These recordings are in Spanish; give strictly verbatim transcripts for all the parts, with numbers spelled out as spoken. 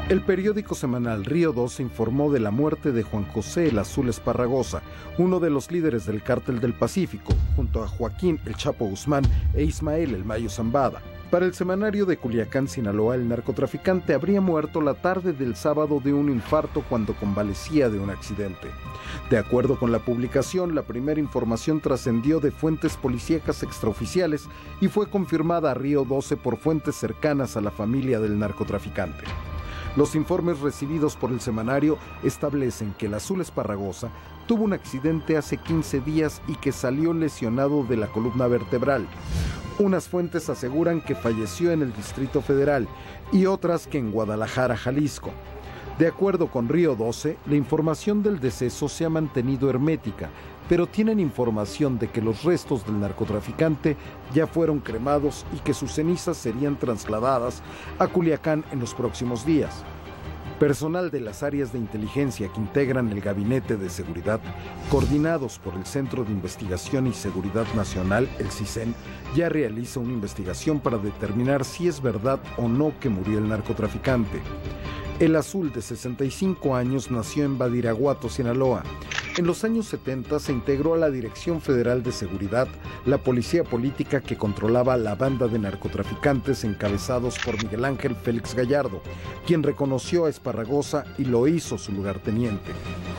El periódico semanal Río doce informó de la muerte de Juan José El Azul Esparragosa, uno de los líderes del Cártel del Pacífico, junto a Joaquín El Chapo Guzmán e Ismael El Mayo Zambada. Para el semanario de Culiacán, Sinaloa, el narcotraficante habría muerto la tarde del sábado de un infarto cuando convalecía de un accidente. De acuerdo con la publicación, la primera información trascendió de fuentes policíacas extraoficiales y fue confirmada a Río doce por fuentes cercanas a la familia del narcotraficante. Los informes recibidos por el semanario establecen que el Azul Esparragosa tuvo un accidente hace quince días y que salió lesionado de la columna vertebral. Unas fuentes aseguran que falleció en el Distrito Federal y otras que en Guadalajara, Jalisco. De acuerdo con Río doce, la información del deceso se ha mantenido hermética, pero tienen información de que los restos del narcotraficante ya fueron cremados y que sus cenizas serían trasladadas a Culiacán en los próximos días. Personal de las áreas de inteligencia que integran el Gabinete de Seguridad, coordinados por el Centro de Investigación y Seguridad Nacional, el CISEN, ya realiza una investigación para determinar si es verdad o no que murió el narcotraficante. El Azul, de sesenta y cinco años, nació en Badiraguato, Sinaloa. En los años setenta se integró a la Dirección Federal de Seguridad, la policía política que controlaba la banda de narcotraficantes encabezados por Miguel Ángel Félix Gallardo, quien reconoció a Esparragosa y lo hizo su lugarteniente.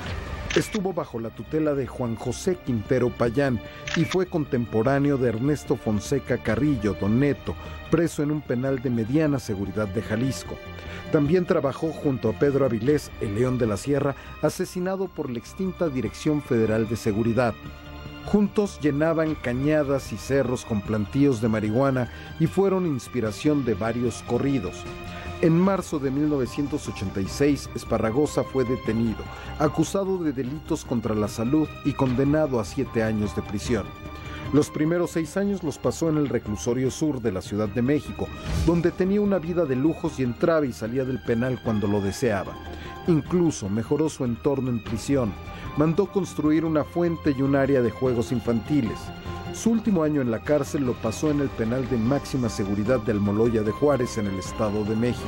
Estuvo bajo la tutela de Juan José Quintero Payán y fue contemporáneo de Ernesto Fonseca Carrillo, Don Neto, preso en un penal de mediana seguridad de Jalisco. También trabajó junto a Pedro Avilés, el León de la Sierra, asesinado por la extinta Dirección Federal de Seguridad. Juntos llenaban cañadas y cerros con plantíos de marihuana y fueron inspiración de varios corridos. En marzo de mil novecientos ochenta y seis, Esparragosa fue detenido, acusado de delitos contra la salud y condenado a siete años de prisión. Los primeros seis años los pasó en el reclusorio sur de la Ciudad de México, donde tenía una vida de lujos y entraba y salía del penal cuando lo deseaba. Incluso mejoró su entorno en prisión, mandó construir una fuente y un área de juegos infantiles. Su último año en la cárcel lo pasó en el penal de máxima seguridad de Almoloya de Juárez, en el Estado de México.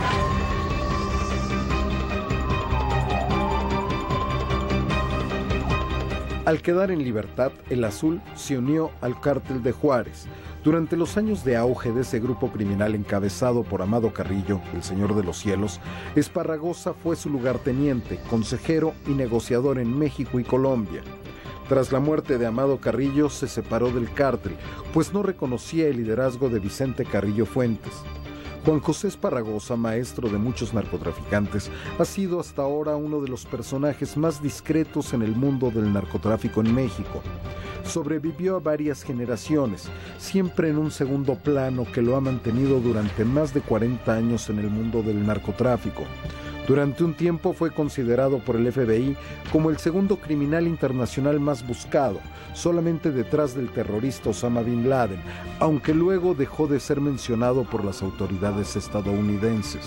Al quedar en libertad, el Azul se unió al Cártel de Juárez. Durante los años de auge de ese grupo criminal encabezado por Amado Carrillo, el Señor de los Cielos, Esparragosa fue su lugarteniente, consejero y negociador en México y Colombia. Tras la muerte de Amado Carrillo, se separó del cártel, pues no reconocía el liderazgo de Vicente Carrillo Fuentes. Juan José Esparragosa, maestro de muchos narcotraficantes, ha sido hasta ahora uno de los personajes más discretos en el mundo del narcotráfico en México. Sobrevivió a varias generaciones, siempre en un segundo plano que lo ha mantenido durante más de cuarenta años en el mundo del narcotráfico. Durante un tiempo fue considerado por el F B I como el segundo criminal internacional más buscado, solamente detrás del terrorista Osama Bin Laden, aunque luego dejó de ser mencionado por las autoridades estadounidenses.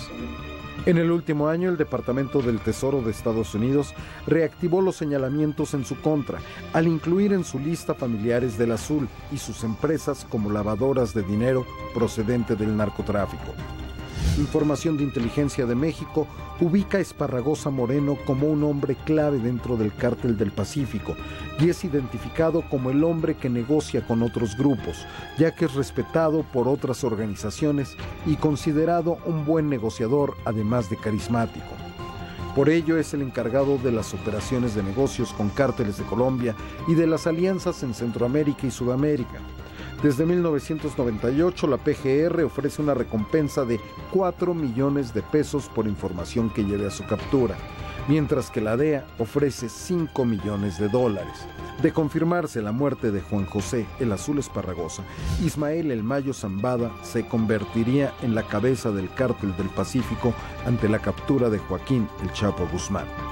En el último año, el Departamento del Tesoro de Estados Unidos reactivó los señalamientos en su contra, al incluir en su lista familiares del Azul y sus empresas como lavadoras de dinero procedente del narcotráfico. Información de Inteligencia de México ubica a Esparragosa Moreno como un hombre clave dentro del Cártel del Pacífico y es identificado como el hombre que negocia con otros grupos, ya que es respetado por otras organizaciones y considerado un buen negociador, además de carismático. Por ello es el encargado de las operaciones de negocios con cárteles de Colombia y de las alianzas en Centroamérica y Sudamérica. Desde mil novecientos noventa y ocho, la P G R ofrece una recompensa de cuatro millones de pesos por información que lleve a su captura, mientras que la D E A ofrece cinco millones de dólares. De confirmarse la muerte de Juan José El Azul Esparragosa, Ismael El Mayo Zambada se convertiría en la cabeza del Cártel del Pacífico ante la captura de Joaquín El Chapo Guzmán.